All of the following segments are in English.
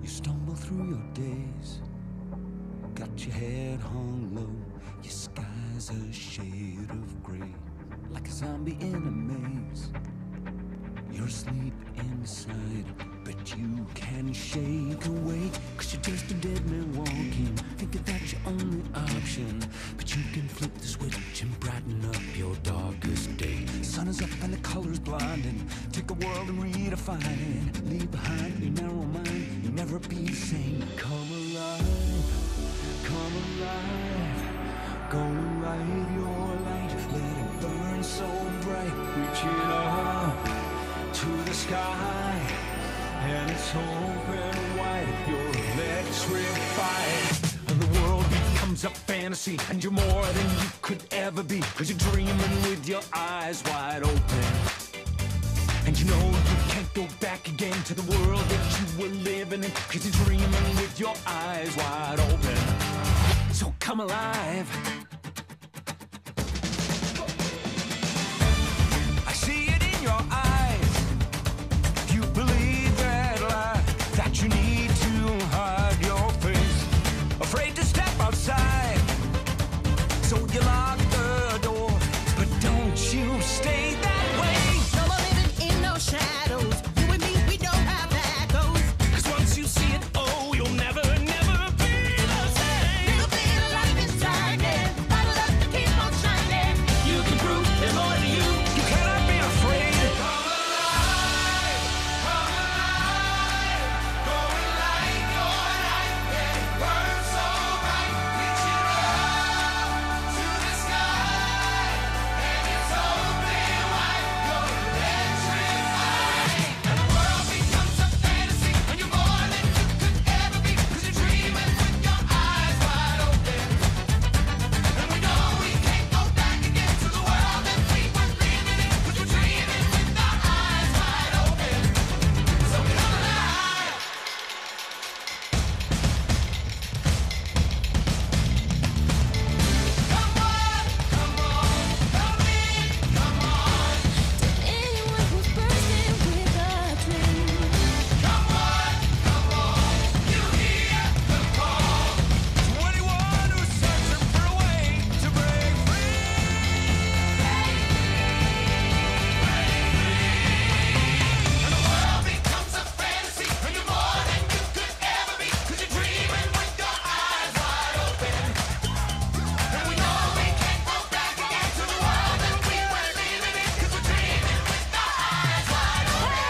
You stumble through your days, got your head hung low. Your sky's a shade of gray, like a zombie in a maze. You're asleep inside, but you can shake awake, 'cause you're just a dead man walking, thinking that's your only option. But you can flip the switch and brighten up your darkest day. Sun is up and the color's blinding. Take the world and redefine it. Leave behind your narrow mind, you'll never be sane. Come alive, come alive. Go and light your light, let it burn so bright. Reach it up to the sky, and it's open wide. You're electrified. The world becomes a fantasy, and you're more than you could ever be, 'cause you're dreaming with your eyes wide open. And you know you can't go back again to the world that you were living in, 'cause you're dreaming with your eyes wide open. So come alive. I see it in your eyes. You believe that lie, that you need to hide your face, afraid to step outside, so you lock the door. But don't you stay that way. No more living in no shadows. You and me, we know how that goes. 'Cause once you see it, oh, you'll never, never be the same. Little bit of light is shining, bottled up to keep on shining. You can prove there's more to you. You cannot be afraid. Come alive, come alive. Go and light your light, let it burn so bright. Reach it up to the sky, and it's open wide. You're electrified. And the world becomes a fantasy, and you're more than you could ever be, 'cause you're dreaming with your eyes wide open. And we know we can't go back again to the world that we were living in, 'cause we're dreaming with our eyes wide open. So come alive. Come on, come on, come in, come on. Anyone who's bursting with a dream. Come on, you hear the call. To anyone who's searching for a way to break free. And the world becomes a fantasy, and you're more than you could ever be, 'cause you're dreaming with your eyes wide open. And we know we can't go back again to the world that we were living in, 'cause we're dreaming with our eyes wide open.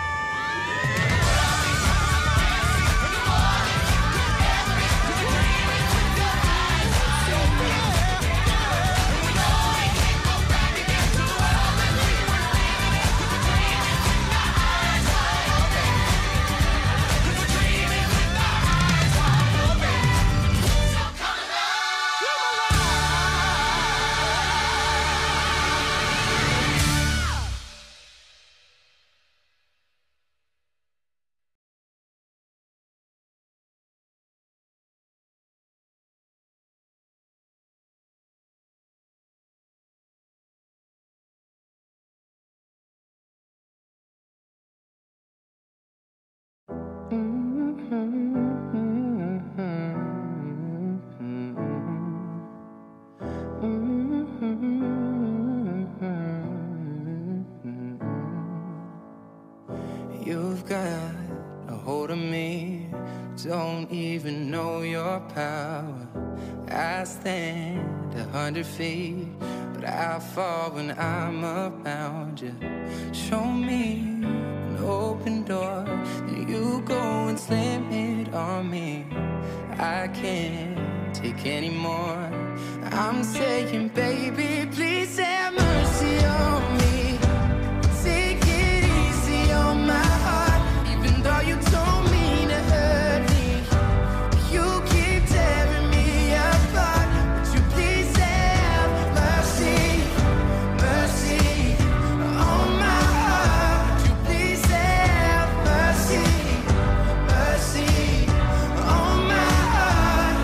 You've got a hold of me, don't even know your power. I stand 100 feet, but I fall when I'm around you. Show me an open door, then you go and slam it on me. I can't take anymore. I'm saying, baby, please have mercy on me. Take it easy on my heart, even though you don't mean to hurt me. You keep tearing me apart. Would you please have mercy, mercy on my heart? Would you please have mercy, mercy on my heart?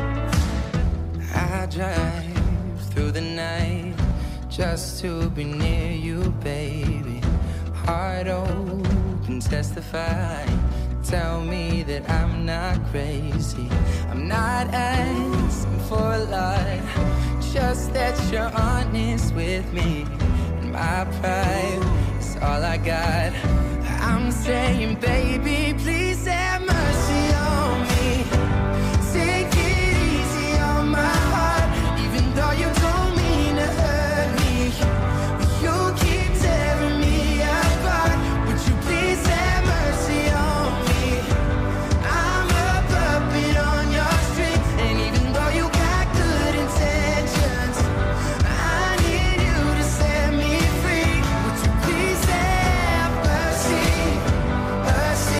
I drive through the night just to be near you, baby. Heart open, testify. tell me that I'm not crazy. I'm not asking for a lot, just that you're honest with me. And my pride is all I got. I'm saying, baby, please have mercy on me. Take it easy on my heart, even though you don't mean to hurt me. You keep tearing me apart. Would you please have mercy on me? I'm a puppet on your string, and even though you got good intentions, I need you to set me free. Would you please have mercy? Mercy.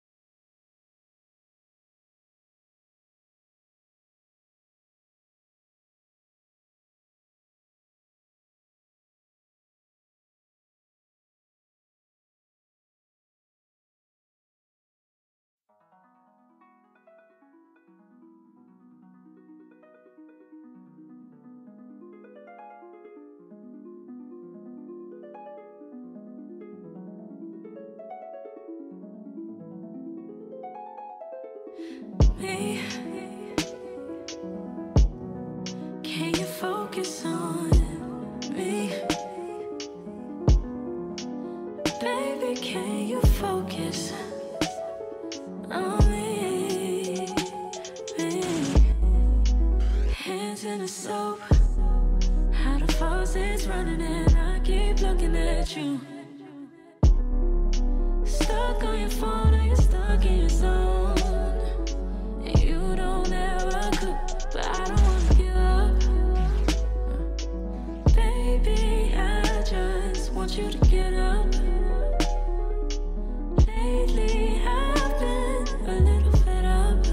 Me, can you focus on me? Baby, can you focus on me? Hands in the soap, how the faucet's running and I keep looking at you. Stuck on your phone or you're stuck in your zone. You don't ever cook, but I don't wanna give up. Baby, I just want you to get up. Lately, I've been a little fed up.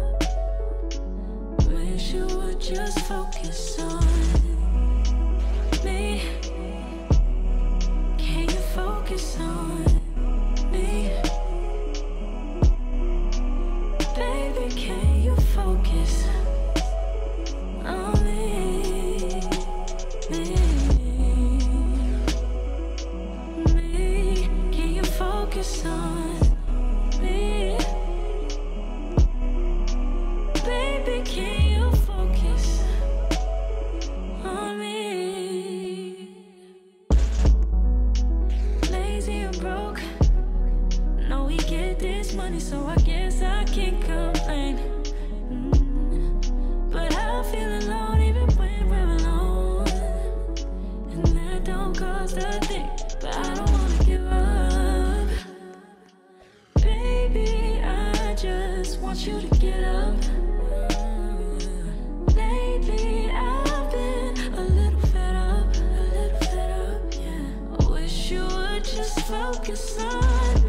Wish you would just focus on me. Can you focus on me? Baby, can you focus on me? Can you focus on me? Baby, can you focus on me? Lazy and broke, know we get this money, so I guess I can't complain. But I feel alone even when we're alone, and that don't cost a thing. But I don't wanna give up. Baby, I just want you to get up. Lately, I've been a little fed up, yeah. I wish you would just focus on